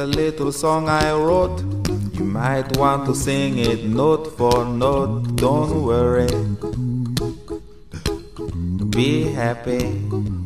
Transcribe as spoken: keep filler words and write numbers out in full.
little song I wrote. You might want to sing it note for note. Don't worry, be happy.